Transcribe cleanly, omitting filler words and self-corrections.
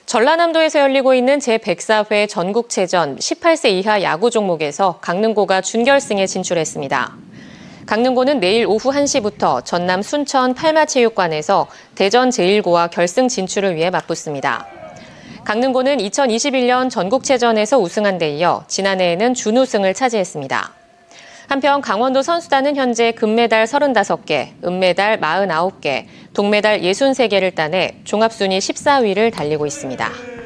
전라남도에서 열리고 있는 제104회 전국체전 18세 이하 야구 종목에서 강릉고가 준결승에 진출했습니다. 강릉고는 내일 오후 1시부터 전남 순천 팔마체육관에서 대전 제1고와 결승 진출을 위해 맞붙습니다. 강릉고는 2021년 전국체전에서 우승한 데 이어 지난해에는 준우승을 차지했습니다. 한편 강원도 선수단은 현재 금메달 35개, 은메달 49개, 동메달 63개를 따내 종합순위 14위를 달리고 있습니다.